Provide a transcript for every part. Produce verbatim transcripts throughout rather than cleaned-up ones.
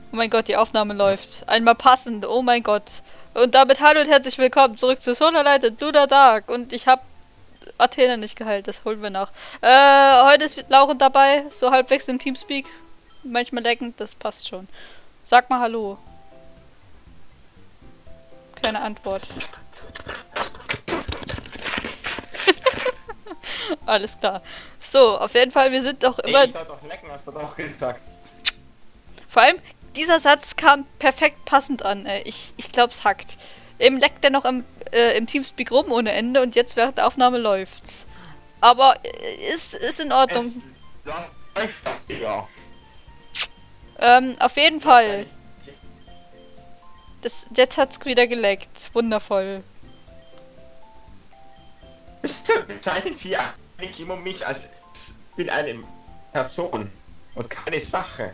Oh mein Gott, die Aufnahme läuft. Einmal passend, oh mein Gott. Und damit hallo und herzlich willkommen zurück zu Solarlight und Lunar Dark. Und ich habe Athena nicht geheilt, das holen wir nach. Äh, heute ist Lauren dabei, so halbwegs im Teamspeak. Manchmal leckend, das passt schon. Sag mal hallo. Keine Antwort. Alles klar. So, auf jeden Fall, wir sind doch immer... Ich soll doch lecken, hast du doch gesagt. Vor allem, dieser Satz kam perfekt passend an. Ey. Ich, ich glaub's hackt. Eben leckt er noch im, äh, im Teamspeak rum ohne Ende und jetzt während der Aufnahme läuft's. Aber äh, ist, ist in Ordnung. Es, ja. Ähm, auf jeden Fall. Das, jetzt hat's wieder geleckt. Wundervoll. Bezeichnen Sie eigentlich immer mich als ich bin eine Person und keine Sache.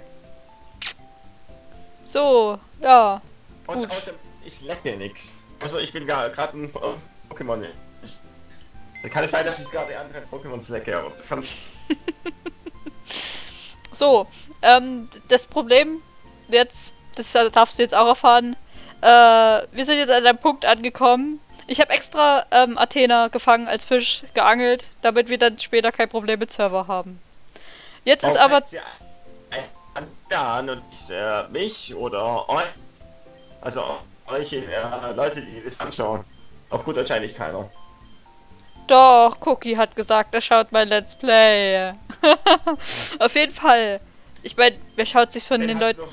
So, ja. Und Gut. außerdem, ich lecke nichts. Also ich bin gerade ein Pokémon. Dann kann es sein, dass ich gerade andere Pokémons lecke, aber das kann... So, ähm, das Problem jetzt, das darfst du jetzt auch erfahren, äh, wir sind jetzt an einem Punkt angekommen. Ich habe extra ähm, Athena gefangen als Fisch, geangelt, damit wir dann später kein Problem mit Server haben. Jetzt ist aber... Ja, und ich, äh, mich oder euch, also euch äh, Leute, die das anschauen. Auf gut wahrscheinlich keiner. Doch, Cookie hat gesagt, er schaut mein Let's Play. Auf jeden Fall. Ich meine, wer schaut sich von den, den Leuten...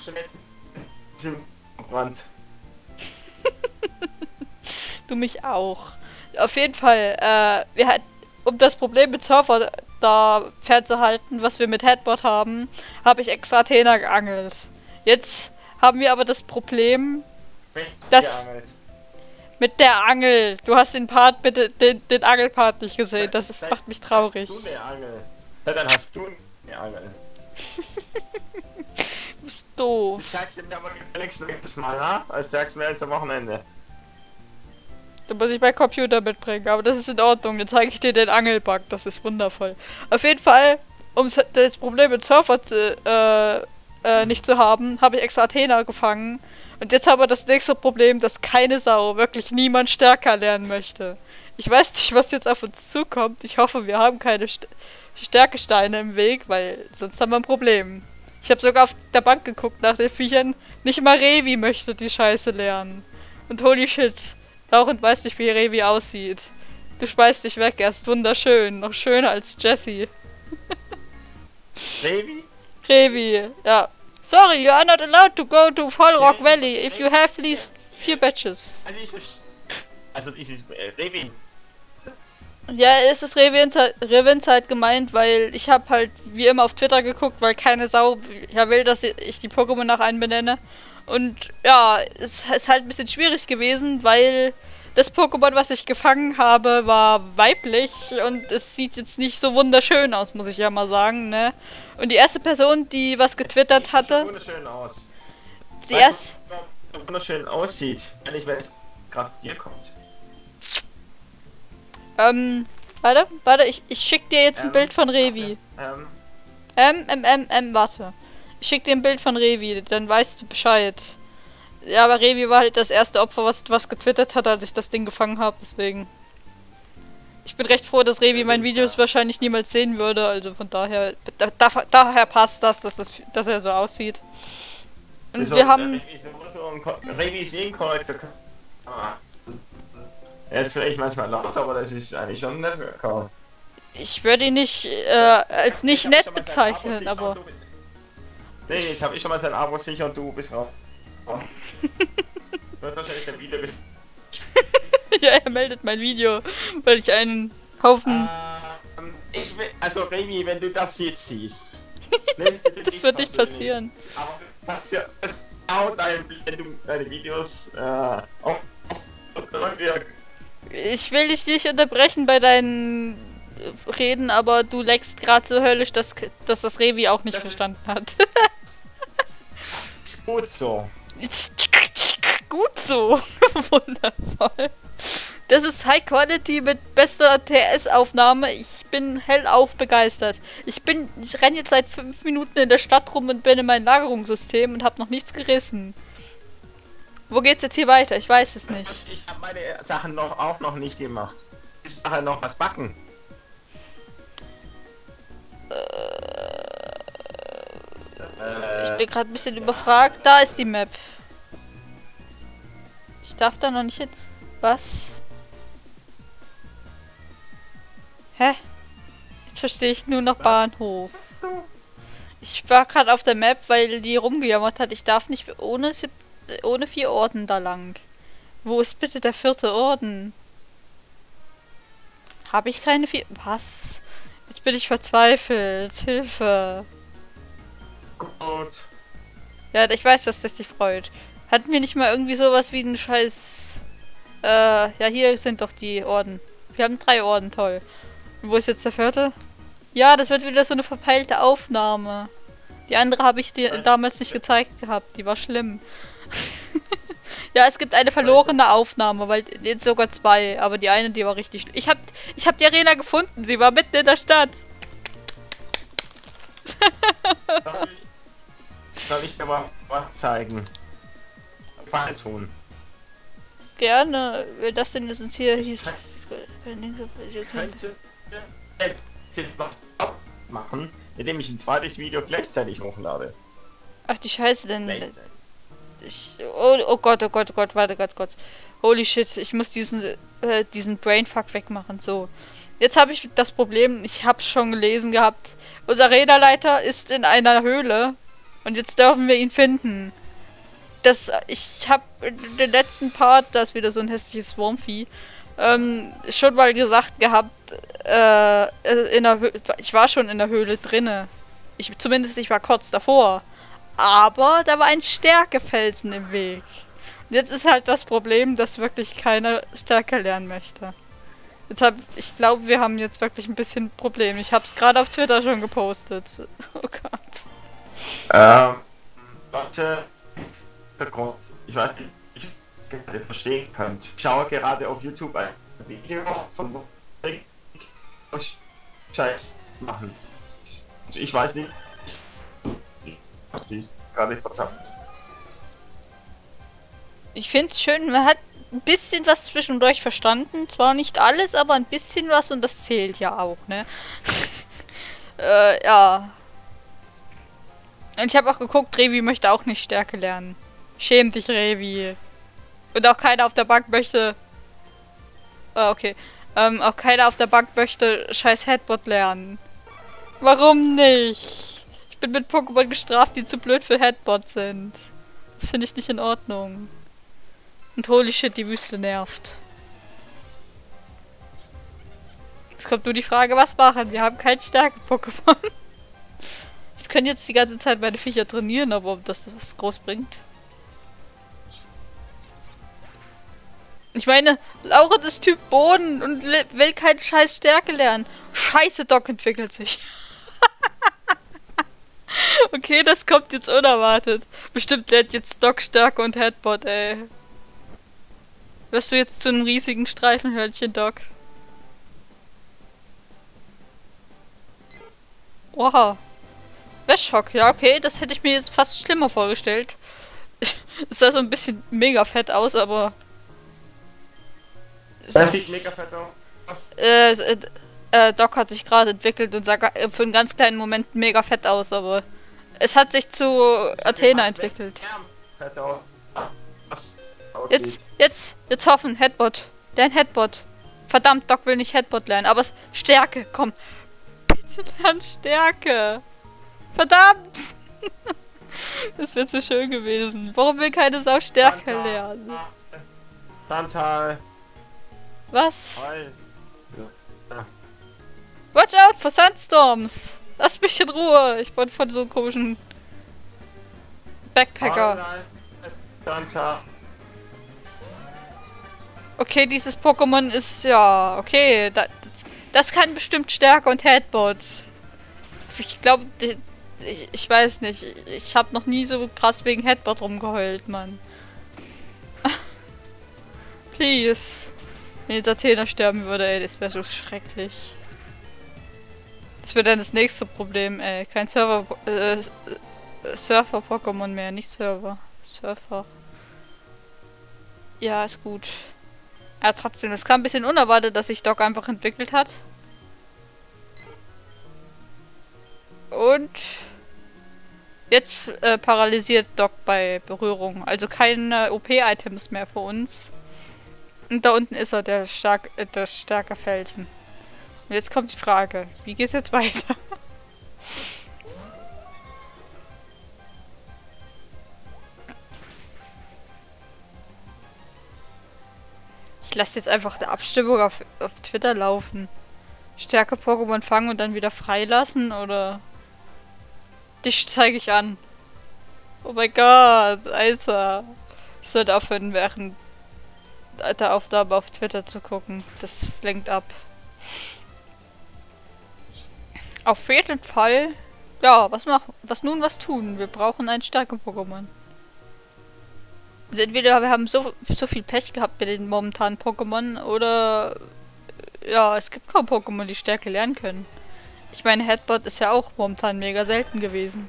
Du mich auch. Auf jeden Fall, äh, wir hatten, um das Problem mit Server da fernzuhalten, was wir mit Headboard haben, habe ich extra Athena geangelt. Jetzt haben wir aber das Problem, dass... Mit der Angel. Du hast den Part, bitte, den, den Angelpart nicht gesehen. Das ist, macht mich traurig. Hast du eine Angel? Ja, dann hast du eine Angel. Du bist doof. Ich sag's dir aber gefälligst nächstes Mal, ha? Als sagst du mir jetzt am Wochenende. Da muss ich mein Computer mitbringen, aber das ist in Ordnung. Dann zeige ich dir den Angelbug. Das ist wundervoll. Auf jeden Fall, um das Problem mit Surfer zu, äh, äh, nicht zu haben, habe ich extra Athena gefangen. Und jetzt haben wir das nächste Problem, dass keine Sau, wirklich niemand stärker lernen möchte. Ich weiß nicht, was jetzt auf uns zukommt. Ich hoffe, wir haben keine St Stärkesteine im Weg, weil sonst haben wir ein Problem. Ich habe sogar auf der Bank geguckt nach den Viechern. Nicht mal Revi möchte die Scheiße lernen. Und holy shit, Lauren weiß nicht, wie Revi aussieht. Du speist dich weg, er ist wunderschön. Noch schöner als Jessie. Revi? Revi, ja. Sorry, you are not allowed to go to Fall Rock Valley if you have at least few badges. Also, ich, also dieses äh, Revi. Ja, es ist Revinzeit gemeint, weil ich habe halt wie immer auf Twitter geguckt, weil keine Sau ja will, dass ich die Pokémon nach einem benenne. Und ja, es ist halt ein bisschen schwierig gewesen, weil das Pokémon, was ich gefangen habe, war weiblich und es sieht jetzt nicht so wunderschön aus, muss ich ja mal sagen, ne? Und die erste Person, die was getwittert hatte... Wunderschön aus. Die erste... Wunderschön aussieht, wenn ich weiß, gerade dir kommt. Ähm, warte, warte, ich, ich schick dir jetzt ein Ähm, Bild von Revi. Ähm, M, M, M, M, warte. Ich schick dir ein Bild von Revi, dann weißt du Bescheid. Ja, aber Revi war halt das erste Opfer, was was getwittert hat, als ich das Ding gefangen habe, deswegen. Ich bin recht froh, dass Revi mein Videos wahrscheinlich niemals sehen würde, also von daher, da, da, daher passt das, dass, das, dass er so aussieht. Und wieso, wir haben... Revi ist so ein Revi ist eh ein korrekter. Er ist vielleicht manchmal laut, aber das ist eigentlich schon nett. Ich würde ihn nicht äh, als nicht nett bezeichnen, aber... Nee, jetzt habe ich schon mal sein Abo sicher und du bist raus. Du hast wahrscheinlich ein Video. Ja, er meldet mein Video, weil ich einen Haufen... Ähm, ich will, also Revi, wenn du das jetzt siehst. Das wird nicht passieren. Aber das ja, das dauert ein, wenn du deine Videos äh, auf, auf Ich will dich nicht unterbrechen bei deinen Reden, aber du leckst gerade so höllisch, dass, dass das Revi auch nicht das verstanden hat. Gut so. Gut so. Wundervoll. Das ist High Quality mit bester T S-Aufnahme. Ich bin hellauf begeistert. Ich bin, ich renne jetzt seit fünf Minuten in der Stadt rum und bin in meinem Lagerungssystem und habe noch nichts gerissen. Wo geht's jetzt hier weiter? Ich weiß es nicht. Ich habe meine Sachen noch auch noch nicht gemacht. Ist nachher noch was backen? Ich bin gerade ein bisschen überfragt. Da ist die Map. Ich darf da noch nicht hin. Was? Hä? Jetzt verstehe ich nur noch Bahnhof. Ich war gerade auf der Map, weil die rumgejammert hat. Ich darf nicht ohne, ohne vier Orden da lang. Wo ist bitte der vierte Orden? Habe ich keine vier... Was? Jetzt bin ich verzweifelt. Hilfe. Gut. Ja, ich weiß, dass das dich freut. Hatten wir nicht mal irgendwie sowas wie einen Scheiß... Äh, ja, hier sind doch die Orden. Wir haben drei Orden, toll. Und wo ist jetzt der vierte? Ja, das wird wieder so eine verpeilte Aufnahme. Die andere habe ich dir damals nicht gezeigt gehabt. Die war schlimm. Ja, es gibt eine verlorene Aufnahme, weil jetzt sogar zwei. Aber die eine, die war richtig schlimm. Ich hab, ich hab die Arena gefunden. Sie war mitten in der Stadt. Soll ich, soll ich dir mal was zeigen? Was tun? Gerne. Das denn ist uns hier hieß. Könnte jetzt noch machen, indem ich ein zweites Video gleichzeitig hochlade. Ach die Scheiße, denn. Ich, oh, oh Gott, oh Gott, oh Gott, warte ganz kurz. Holy shit, ich muss diesen äh, diesen Brainfuck wegmachen. So. Jetzt habe ich das Problem, ich habe schon gelesen gehabt. Unser Arena-Leiter ist in einer Höhle und jetzt dürfen wir ihn finden. Das, ich habe in den letzten Part, da ist wieder so ein hässliches Wurmvieh, ähm, schon mal gesagt gehabt, äh, in der Hö ich war schon in der Höhle drinne. Ich, zumindest ich war kurz davor. Aber da war ein Stärkefelsen im Weg. Und jetzt ist halt das Problem, dass wirklich keiner Stärke lernen möchte. Jetzt hab, ich glaube, wir haben jetzt wirklich ein bisschen ein Problem. Ich habe es gerade auf Twitter schon gepostet. Oh Gott. Ähm, warte. Grund. Ich weiß nicht, ich ihr verstehen könnt. Ich schaue gerade auf YouTube ein Video von wo ich Scheiß machen. Ich weiß nicht. Was sie gerade verzapft. Ich finde es schön, man hat ein bisschen was zwischendurch verstanden. Zwar nicht alles, aber ein bisschen was und das zählt ja auch, ne? äh, ja. Und ich habe auch geguckt, Revi möchte auch nicht Stärke lernen. Schäm dich, Revi. Und auch keiner auf der Bank möchte... Ah, okay. Ähm, auch keiner auf der Bank möchte scheiß Headbutt lernen. Warum nicht? Ich bin mit Pokémon gestraft, die zu blöd für Headbutt sind. Das finde ich nicht in Ordnung. Und holy shit, die Wüste nervt. Es kommt nur die Frage, was machen? Wir haben kein Stärke-Pokémon. Ich kann jetzt die ganze Zeit meine Viecher trainieren, aber ob das was groß bringt. Ich meine, Lauren ist Typ Boden und will keine scheiß Stärke lernen. Scheiße, Doc entwickelt sich. Okay, das kommt jetzt unerwartet. Bestimmt lernt jetzt Doc Stärke und Headbutt, ey. Wirst du jetzt zu einem riesigen Streifenhörnchen, Doc? Oha. Wäschhock, ja okay, das hätte ich mir jetzt fast schlimmer vorgestellt. Es sah so ein bisschen mega fett aus, aber... Das sieht mega fett aus. Äh, äh, äh, Doc hat sich gerade entwickelt und sah für einen ganz kleinen Moment mega fett aus, aber... Es hat sich zu Athena entwickelt. Jetzt, jetzt, jetzt hoffen, Headbutt. Dein Headbutt. Verdammt, Doc will nicht Headbutt lernen, aber Stärke, komm. Bitte lern Stärke. Verdammt! Das wäre so schön gewesen. Warum will keine Sau Stärke lernen? Santal. Was? Ja. Watch out for Sandstorms! Lass mich in Ruhe! Ich bin von so einem komischen Backpacker. Okay, dieses Pokémon ist ja okay. Da, das kann bestimmt Stärke und Headbutt. Ich glaube, ich, ich weiß nicht. Ich habe noch nie so krass wegen Headbutt rumgeheult, Mann. Please. Wenn jetzt Athena sterben würde, ey, das wäre so schrecklich. Das wäre dann das nächste Problem, ey. Kein Server, äh, Surfer-Pokémon mehr, nicht Server. Surfer. Ja, ist gut. Ja, trotzdem, es kam ein bisschen unerwartet, dass sich Doc einfach entwickelt hat. Und jetzt äh, paralysiert Doc bei Berührung. Also keine O P-Items mehr für uns. Und da unten ist er, der, stark, äh, der starke Felsen. Und jetzt kommt die Frage, wie geht's jetzt weiter? Ich lasse jetzt einfach eine Abstimmung auf, auf Twitter laufen. Stärke Pokémon fangen und dann wieder freilassen, oder? Dich zeige ich an. Oh mein Gott, Alter. Ich sollte aufhören, während der Aufnahme auf Twitter zu gucken. Das lenkt ab. Auf jeden Fall. Ja, was machen? Was nun, was tun? Wir brauchen ein Stärke-Pokémon. Also entweder wir haben so, so viel Pech gehabt mit den momentanen Pokémon, oder ja, es gibt kaum Pokémon, die Stärke lernen können. Ich meine, Headbutt ist ja auch momentan mega selten gewesen.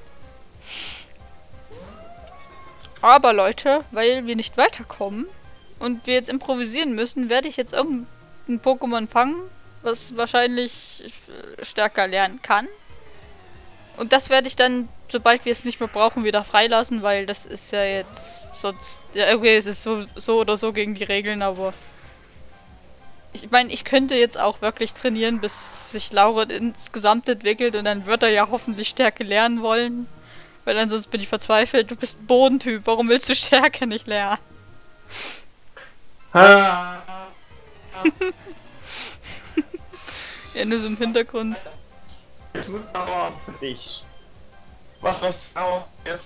Aber Leute, weil wir nicht weiterkommen und wir jetzt improvisieren müssen, werde ich jetzt irgendein Pokémon fangen, was wahrscheinlich stärker lernen kann. Und das werde ich dann, sobald wir es nicht mehr brauchen, wieder freilassen, weil das ist ja jetzt sonst... Ja, okay, es ist so, so oder so gegen die Regeln, aber... Ich meine, ich könnte jetzt auch wirklich trainieren, bis sich Laura insgesamt entwickelt und dann wird er ja hoffentlich Stärke lernen wollen. Weil ansonsten bin ich verzweifelt. Du bist ein Bodentyp, warum willst du Stärke nicht lernen? Ja, nur so im Hintergrund. Für dich. Was das auch ist.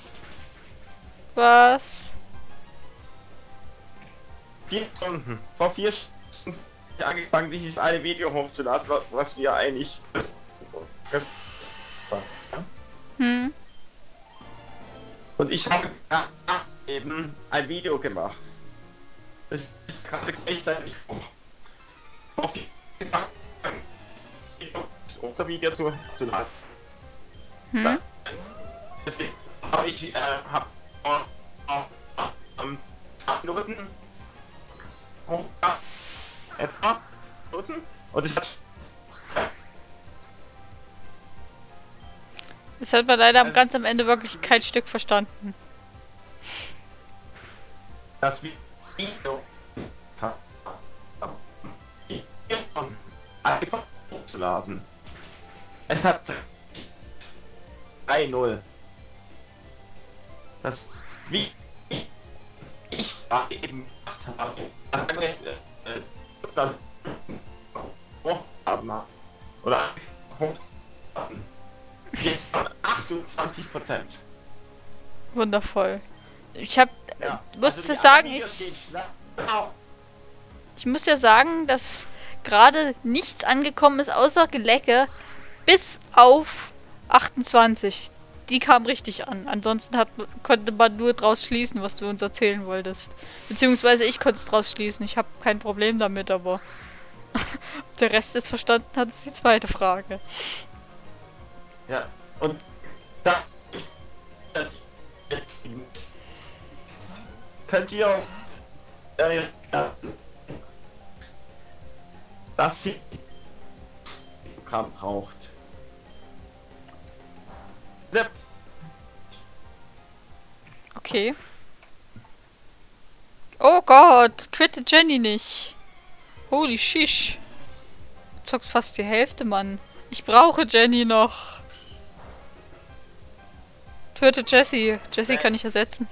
Was? Vier Stunden. Vor vier Stunden angefangen, dieses eine Video hochzuladen, was wir eigentlich... Hm. Und ich habe eben ein Video gemacht. Das ist gerade gleichzeitig hoch. Unser Video zu, zu laden. Hm? Deswegen habe ich äh, hab, ähm, acht Minuten etwa Minuten und es hat Das hat man leider am ganz am Ende wirklich kein Stück verstanden. das Video von iPod hochzuladen. Es hat drei null. Das wie ich eben gemacht habe. Dann hochladen oder hochladen. achtundzwanzig Prozent. Wundervoll. Ich hab... Ja, muss also es sagen, ich... Genau. Ich muss ja sagen, dass gerade nichts angekommen ist, außer Gelecke, bis auf achtundzwanzig. Die kam richtig an. Ansonsten hat, konnte man nur draus schließen, was du uns erzählen wolltest. Beziehungsweise ich konnte es draus schließen. Ich habe kein Problem damit, aber ob der Rest es verstanden hat, ist die zweite Frage. Ja, und das, das jetzt könnt ihr äh, das sie Programm braucht. Okay. Oh Gott, quitte Jenny nicht. Holy shish. Zockt fast die Hälfte, Mann. Ich brauche Jenny noch. Töte Jessie. Jessie kann ich ersetzen.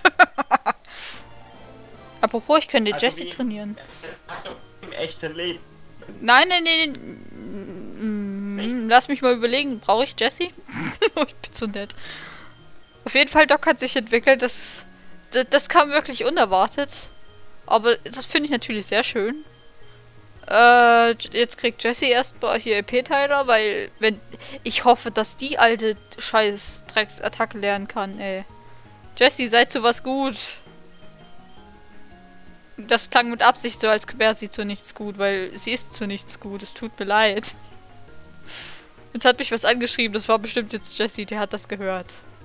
Apropos, ich könnte Also Jessie wie- trainieren. Im echten Leben. Nein, nein, nein. nein. Lass mich mal überlegen. Brauche ich Jessie? Ich bin so nett. Auf jeden Fall, Doc hat sich entwickelt. Das, das, das kam wirklich unerwartet. Aber das finde ich natürlich sehr schön. Äh, jetzt kriegt Jessie erstmal hier E P-Teiler, weil, wenn... Ich hoffe, dass die alte scheiß Drecksattacke lernen kann, ey. Jessie, seid zu was gut. das klang mit Absicht so, als wäre sie zu nichts gut, weil sie ist zu nichts gut. Es tut mir leid. Jetzt hat mich was angeschrieben, das war bestimmt jetzt Jessie, der hat das gehört.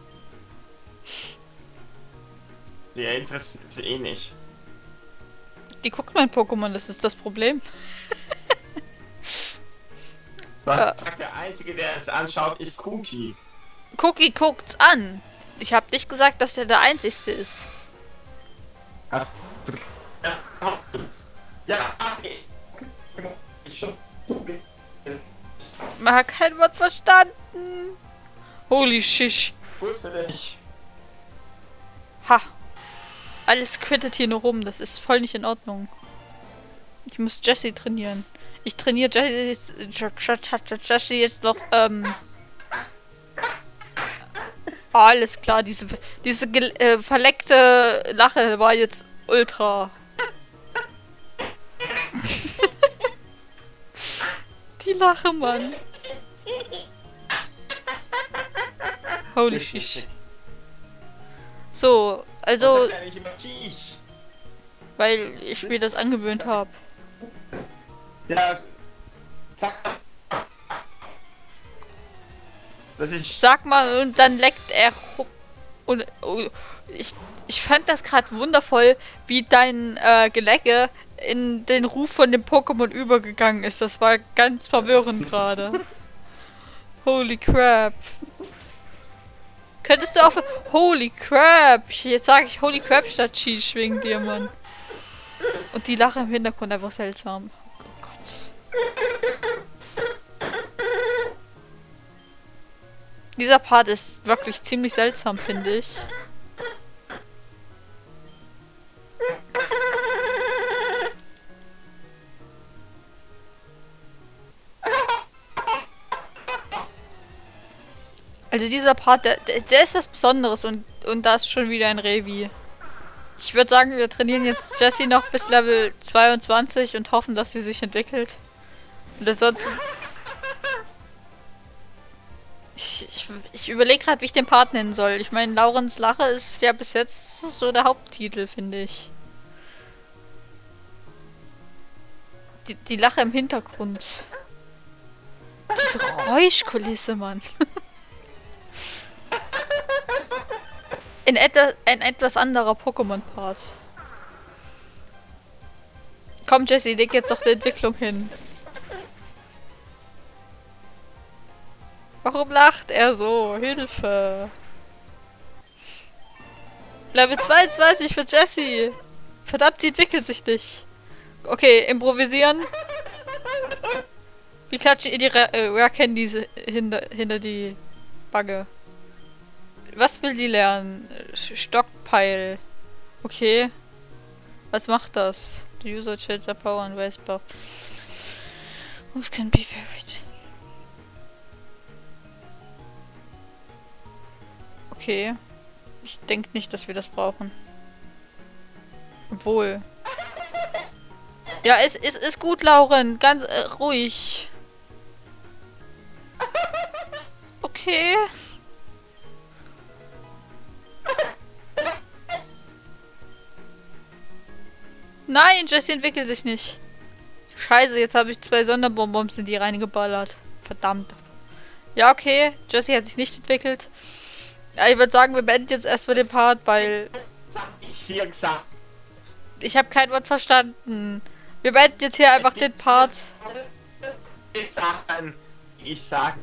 Die interessiert sie eh nicht. Die guckt mein Pokémon, das ist das Problem. Was Ja. sagt der Einzige, der es anschaut, ist Cookie. Cookie guckt's an. Ich habe nicht gesagt, dass er der Einzigste ist. Hast du... Ja, okay. Ich schon. Man hat kein Wort verstanden. Holy shish. Gut für dich. Ha. Alles quittet hier nur rum. Das ist voll nicht in Ordnung. Ich muss Jessie trainieren. Ich trainiere Jessie, Jessie jetzt noch, ähm... Oh, alles klar, diese, diese äh, verleckte Lache war jetzt ultra. Die Lache, Mann. Holy shit. So, also, weil ich mir das angewöhnt habe. Ja, sag. Das ist. Sag mal, und dann leckt er rum. Und oh, ich, ich fand das gerade wundervoll, wie dein äh, Gelecke in den Ruf von dem Pokémon übergegangen ist. Das war ganz verwirrend gerade. Holy crap. Könntest du auch... Holy crap. Jetzt sage ich Holy crap statt Cheese wegen dir, Mann. Und die Lache im Hintergrund einfach seltsam. Oh Gott. Dieser Part ist wirklich ziemlich seltsam, finde ich. Also dieser Part, der, der, der ist was Besonderes und, und da ist schon wieder ein Revi. Ich würde sagen, wir trainieren jetzt Jessie noch bis Level zweiundzwanzig und hoffen, dass sie sich entwickelt. Und ansonsten... Ich, ich, ich überlege gerade, wie ich den Part nennen soll. Ich meine, Laurens Lache ist ja bis jetzt so der Haupttitel, finde ich. Die, die Lache im Hintergrund. Die Geräuschkulisse, Mann. In etwa, ein etwas anderer Pokémon-Part. Komm, Jessie, leg jetzt doch die Entwicklung hin. Warum lacht er so? Hilfe. Level zweiundzwanzig für Jessie. Verdammt, sie entwickelt sich nicht. Okay, improvisieren. Wie klatsche ihr die Rare Candies hinter, hinter die Bagge? Was will die lernen? Stockpile. Okay. Was macht das? The user changes their power and waste buff. What can be varied? Okay. Ich denke nicht, dass wir das brauchen. Obwohl. Ja, es, es ist gut, Lauren. Ganz äh, ruhig. Okay. Nein, Jessie entwickelt sich nicht. Scheiße, jetzt habe ich zwei Sonderbonbons in die reingeballert. Verdammt. Ja, okay. Jessie hat sich nicht entwickelt. Ja, ich würde sagen, wir beenden jetzt erstmal den Part, weil... Ich hier gesagt. Ich habe kein Wort verstanden. Wir beenden jetzt hier einfach den Part. Ich sag, ich sag.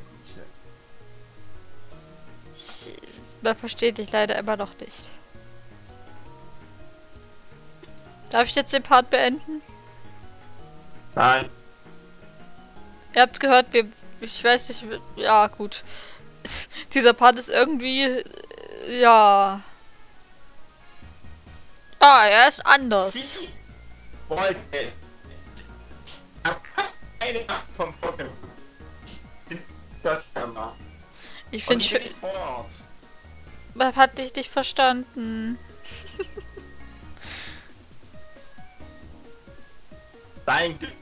Ich, man versteht dich leider immer noch nicht. Darf ich jetzt den Part beenden? Nein. Ihr habt's gehört, wir... Ich weiß nicht... Ja, gut. Dieser Part ist irgendwie... Ja... Ah, er ist anders. Wollte. Keine Angst vom Pokémon. Das gemacht. Ich finde schön... Vor. Man hat dich nicht verstanden. Dein Glück.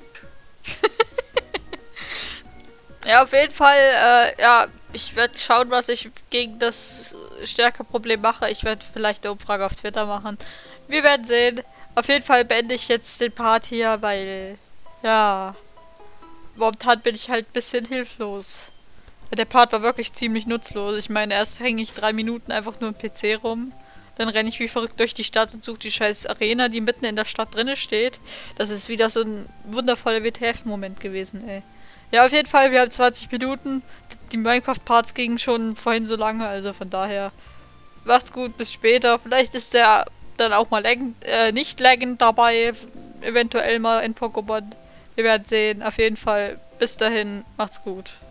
Ja, auf jeden Fall, äh, ja, ich werde schauen, was ich gegen das Stärkeproblem mache. Ich werde vielleicht eine Umfrage auf Twitter machen. Wir werden sehen. Auf jeden Fall beende ich jetzt den Part hier, weil, ja, momentan bin ich halt ein bisschen hilflos. Der Part war wirklich ziemlich nutzlos. Ich meine, erst hänge ich drei Minuten einfach nur im P C rum. Dann renne ich wie verrückt durch die Stadt und suche die scheiß Arena, die mitten in der Stadt drinne steht. Das ist wieder so ein wundervoller W T F-Moment gewesen, ey. Ja, auf jeden Fall, wir haben zwanzig Minuten. Die Minecraft-Parts gingen schon vorhin so lange, also von daher macht's gut, bis später. Vielleicht ist der dann auch mal laggen, äh, nicht laggend dabei, eventuell mal in Pokémon. Wir werden sehen. Auf jeden Fall, bis dahin, macht's gut.